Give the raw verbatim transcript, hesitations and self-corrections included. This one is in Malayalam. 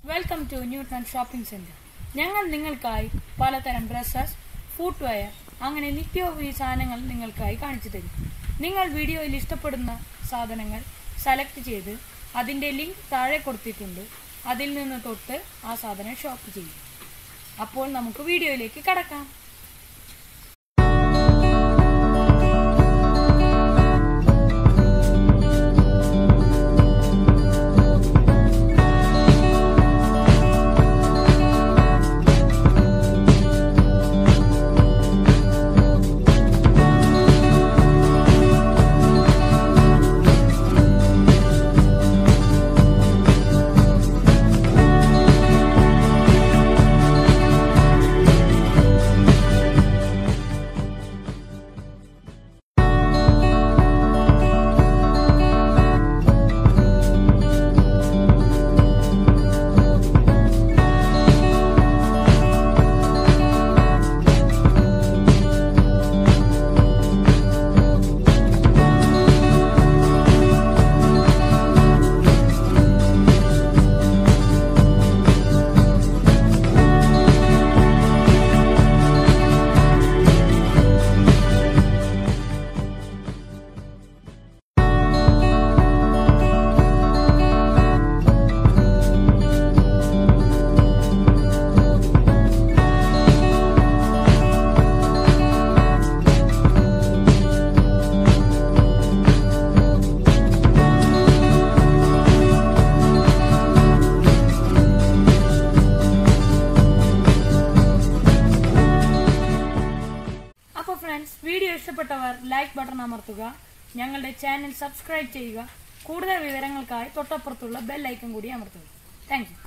Welcome to Newton shopping centre. ഞങ്ങൾ നിങ്ങൾക്കായി പലതരം ഡ്രസ്സസ്, ഫുട്വെയർ, അങ്ങനെ നിത്യോപയോഗ സാധനങ്ങൾ നിങ്ങൾക്കായി കാണിച്ചു തരും. നിങ്ങൾ വീഡിയോയിൽ ഇഷ്ടപ്പെടുന്ന സാധനങ്ങൾ സെലക്ട് ചെയ്ത് അതിന്റെ ലിങ്ക് താഴെ കൊടുത്തിട്ടുണ്ട്. അതിൽ നിന്ന് തൊട്ട് ആ സാധനം ഷോപ്പ് ചെയ്യും. അപ്പോൾ നമുക്ക് വീഡിയോയിലേക്ക് കടക്കാം. ഫ്രണ്ട്സ്, വീഡിയോ ഇഷ്ടപ്പെട്ടവർ ലൈക്ക് ബട്ടൺ അമർത്തുക, ഞങ്ങളുടെ ചാനൽ സബ്സ്ക്രൈബ് ചെയ്യുക. കൂടുതൽ വിവരങ്ങൾക്കായി തൊട്ടപ്പുറത്തുള്ള ബെൽ ഐക്കൺ കൂടി അമർത്തുക. Thank U.